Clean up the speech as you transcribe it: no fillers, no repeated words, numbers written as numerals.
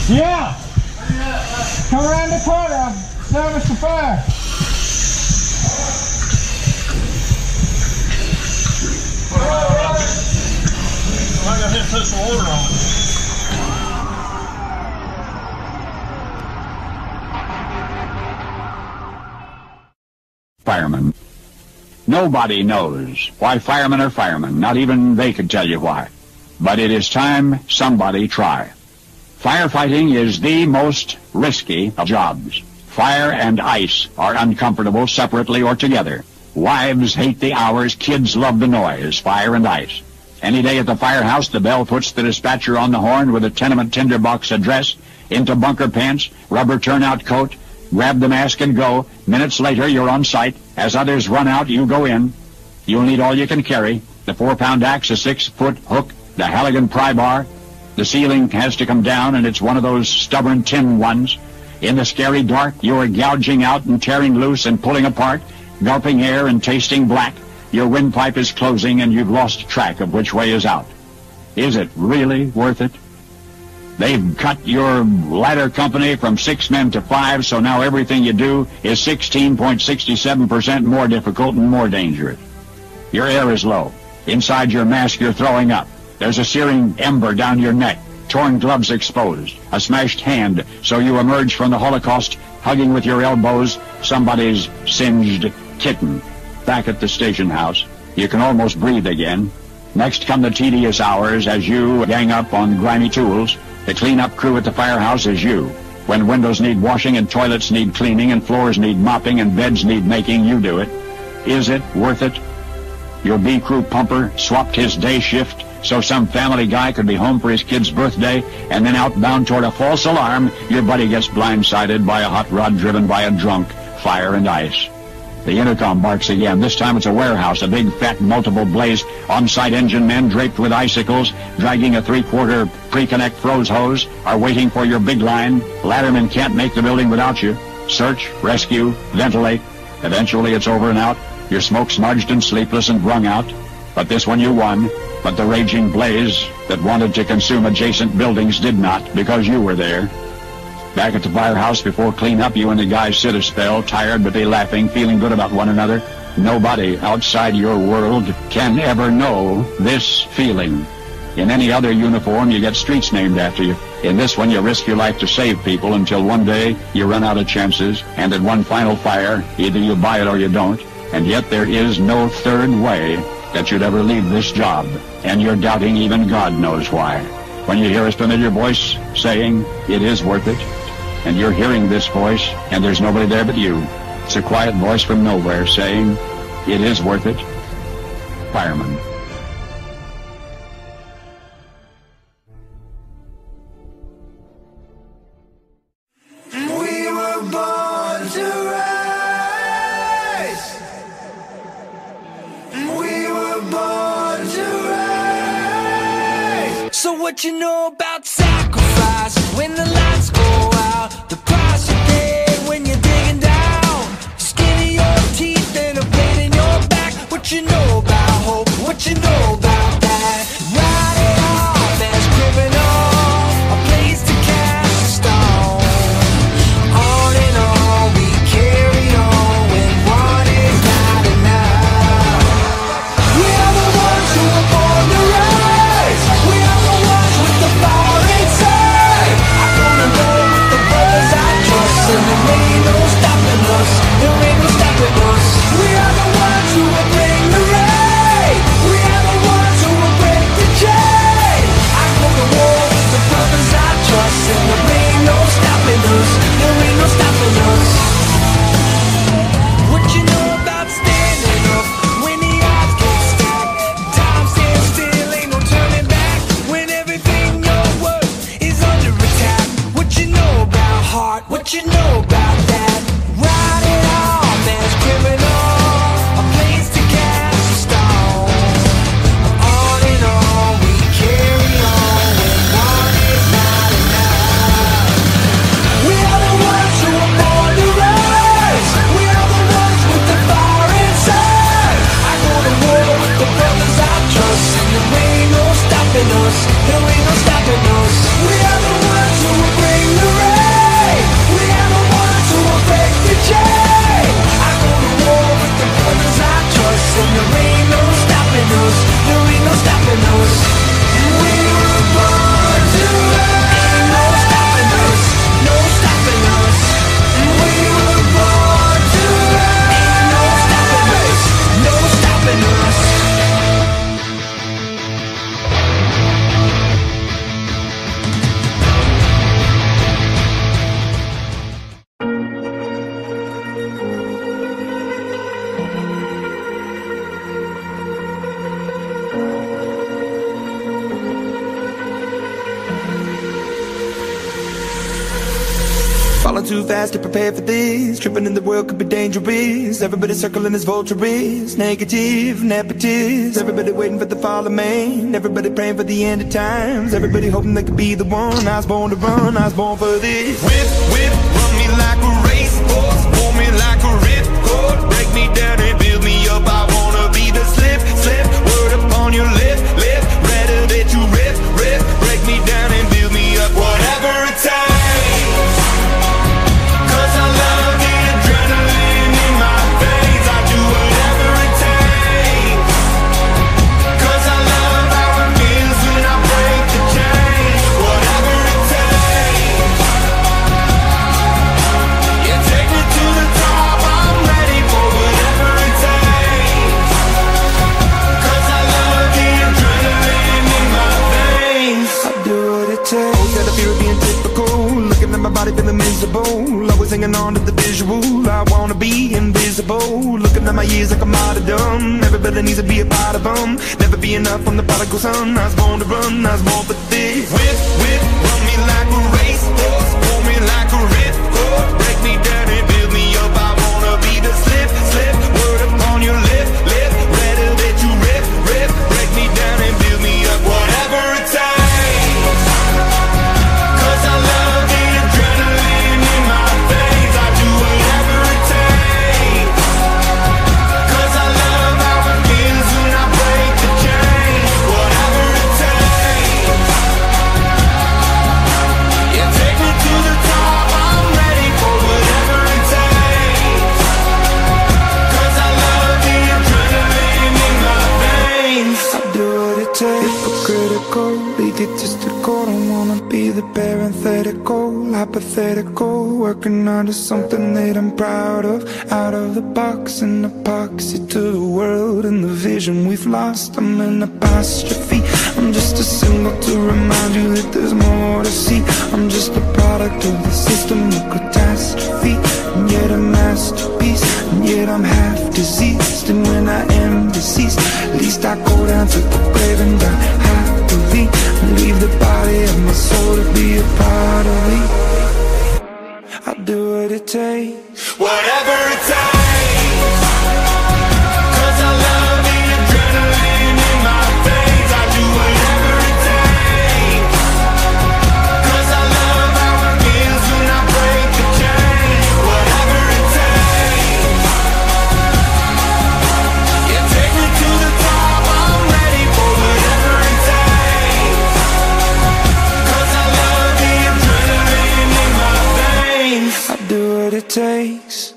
Yeah. Come around the corner. Service the fire. I got hit to put some water on. Firemen. Nobody knows why firemen are firemen. Not even they could tell you why. But it is time somebody try. Firefighting is the most risky of jobs. Fire and ice are uncomfortable separately or together. Wives hate the hours, kids love the noise. Fire and ice. Any day at the firehouse, the bell puts the dispatcher on the horn with a tenement tinderbox address, into bunker pants, rubber turnout coat, grab the mask and go. Minutes later, you're on site. As others run out, you go in. You'll need all you can carry. The 4-pound axe, a 6-foot hook, the Halligan pry bar. The ceiling has to come down, and it's one of those stubborn tin ones. In the scary dark, you're gouging out and tearing loose and pulling apart, gulping air and tasting black. Your windpipe is closing, and you've lost track of which way is out. Is it really worth it? They've cut your ladder company from 6 men to 5, so now everything you do is 16.67% more difficult and more dangerous. Your air is low. Inside your mask, you're throwing up. There's a searing ember down your neck, torn gloves exposed, a smashed hand, so you emerge from the Holocaust hugging with your elbows somebody's singed kitten. Back at the station house, you can almost breathe again. Next come the tedious hours as you gang up on grimy tools. The cleanup crew at the firehouse is you. When windows need washing and toilets need cleaning and floors need mopping and beds need making, you do it. Is it worth it? Your B crew pumper swapped his day shift so some family guy could be home for his kid's birthday, and then outbound toward a false alarm, your buddy gets blindsided by a hot rod driven by a drunk. Fire and ice. The intercom barks again. This time it's a warehouse, a big, fat, multiple blaze, on-site engine men draped with icicles, dragging a 3/4 pre-connect froze hose, are waiting for your big line. Laddermen can't make the building without you. Search, rescue, ventilate. Eventually it's over and out. You're smoke-smudged and sleepless and wrung out. But this one you won. But the raging blaze that wanted to consume adjacent buildings did not, because you were there. Back at the firehouse before cleanup, you and the guys sit a spell, tired but they laughing, feeling good about one another. Nobody outside your world can ever know this feeling. In any other uniform, you get streets named after you. In this one, you risk your life to save people until one day you run out of chances, and at one final fire, either you buy it or you don't. And yet there is no third way that you'd ever leave this job, and you're doubting even God knows why. When you hear a familiar voice saying, "It is worth it," and you're hearing this voice, and there's nobody there but you. It's a quiet voice from nowhere saying, "It is worth it." Fireman. We were born to rise. We were born to rise. So what you know about sacrifice when the lights go out? The price you pay when you're digging down. Skin in your teeth and a pain in your back. What you know about hope? What you know about that? Write it off as criminal. A place to cast a stone. On and on we carry on when one is not enough. We are the ones who were born to rise. We are the ones with the fire inside. I'm gonna go with the brothers I trust, and there ain't no stopping us. There ain't no stopping us. We are the ones who will bring the rain. We are the ones who will break the chain. I go to war with the brothers I trust, and there ain't no stopping us. There ain't no stopping us. What you know about standing up when the odds get stacked? Time stands still, ain't no turning back. When everything you're worth is under attack. What you know about heart? What you know about that? Write it off as criminal. A place to cast a stone. On and on we carry on when one is not enough. We are the ones who are born to rise. We are the ones with the fire inside. I go to war with the brothers I trust, and there ain't no stopping us. There ain't no stopping us. We are the ones who will bring falling too fast to prepare for this. Tripping in the world could be dangerous. Everybody circling as vultures, negative, nepotist. Everybody waiting for the fall of man. Everybody praying for the end of times. Everybody hoping they could be the one. I was born to run, I was born for this. Whip, whip, run me like a racehorse, pull me like a ripcord, break me down and build me up. I wanna be the slip, slip, word upon your lip, lip. Rather that you rip, rip, break me down and build me up. Whatever it takes, 'cause I love the adrenaline in my veins. I do whatever it takes, 'cause I love how it feels when I break the chains. Whatever it takes, yeah, take me to the top. I'm ready for whatever it takes, 'cause I love the adrenaline in my veins. I do what it takes. Got a fear of being typical, looking at my body feeling miserable, always hanging on to the visual. I wanna be invisible, looking at my years like a martyrdom. Everybody needs to be a part of them. Never be enough from the prodigal son. I was born to run, I was born for this. Whip, whip, run me like a racehorse, pull me like a ripcord, break me down and build me up. I wanna be the slip, slip, word upon your lip, lip. Rather that you rip, rip, break me down and build me up. Whatever it takes, 'cause I love the adrenaline in my veins. I do whatever it takes, 'cause I love how it feels when I break the chains. Whatever it takes, yeah, take me to the top. I'm ready for whatever it takes, 'cause I love the adrenaline in my veins. I do what it takes. Hypocritical, egotistical, don't wanna be the parenthetical, hypothetical, working onto something that I'm proud of. Out of the box, an epoxy to the world and the vision we've lost. I'm an apostrophe, I'm just a symbol to remind you that there's more to see. I'm just a product of the system of catastrophe, and yet a masterpiece, and yet I'm half diseased. And when I am deceased, at least I go down to the grave and die happily, and leave the body of my soul to be a part of me. I'll do what it takes, whatever it takes, 'cause I love the adrenaline in my veins. I do whatever it takes, 'cause I love how it feels when I break the chains. Whatever it takes, yeah, take me to the top. I'm ready for whatever it takes, 'cause I love the adrenaline in my veins. I do what it takes.